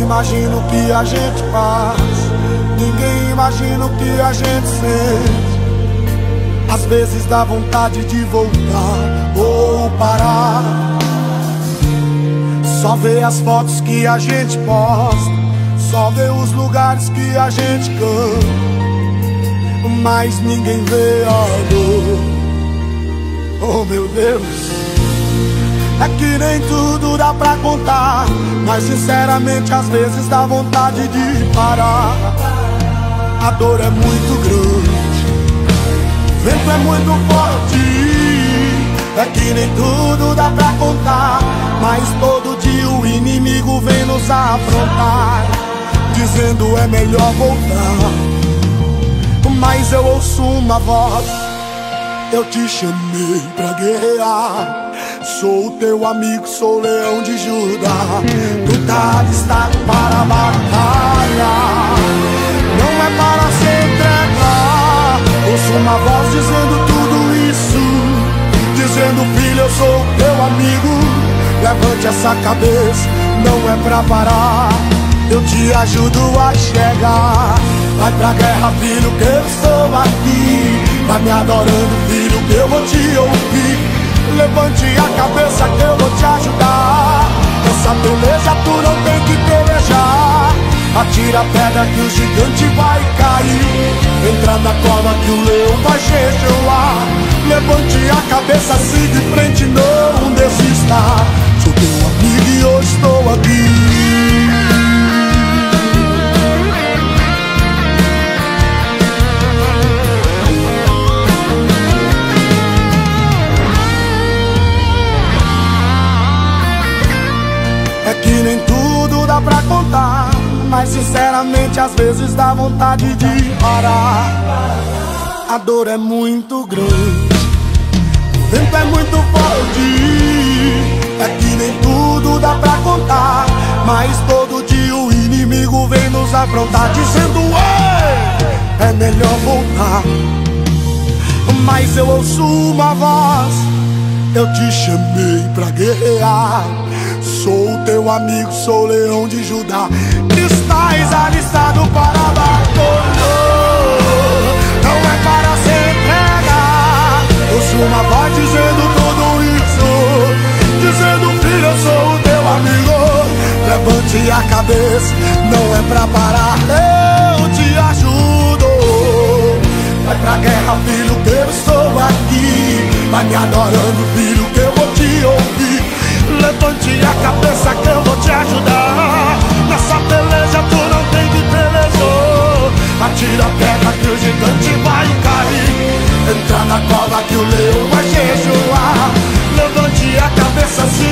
imagina o que a gente faz, ninguém imagina o que a gente sente. Às vezes dá vontade de voltar ou parar, só ver as fotos que a gente posta, só ver os lugares que a gente canta, mas ninguém vê a dor. Oh meu Deus, é que nem tudo dá pra contar, mas sinceramente às vezes dá vontade de parar. A dor é muito grande, o vento é muito forte, é que nem tudo dá pra contar, mas todo dia o inimigo vem nos afrontar, dizendo é melhor voltar. Mas eu ouço uma voz: eu te chamei pra guerrear. Sou o teu amigo, sou o leão de Judá. Tu tá listado para a batalha, não é para se entregar. Ouço uma voz dizendo tudo isso, dizendo: filho, eu sou o teu amigo. Levante essa cabeça, não é pra parar. Eu te ajudo a chegar. Vai pra guerra, filho, que eu estou aqui. Vai me adorando, filho, que eu vou te ouvir. Levante a cabeça que eu vou te ajudar. Essa beleza tu não tem que pelejar. Atira a pedra que o gigante vai cair. Entra na cova que o leão vai jejuar. Levante a cabeça, siga em frente, não desista. Sou teu amigo e eu estou aqui. É que nem tudo dá pra contar, mas sinceramente às vezes dá vontade de parar. A dor é muito grande, o vento é muito forte. É que nem tudo dá pra contar, mas todo dia o inimigo vem nos afrontar, dizendo: ei, é melhor voltar. Mas eu ouço uma voz: eu te chamei pra guerrear. Sou o teu amigo, sou o leão de Judá. Estás alistado para a batalha, não é para se entregar. Ouço uma voz dizendo tudo isso, dizendo: filho, eu sou o teu amigo. Levante a cabeça, não é pra parar. Eu te ajudo. Vai pra guerra, filho, que eu estou aqui. Vai me adorando, filho, que eu vou te ouvir. Levante a cabeça que eu vou te ajudar. Nessa peleja tu não tem que pelejar. Atira a pedra que o gigante vai cair. Entra na cova que o leão vai jejuar. Levante a cabeça,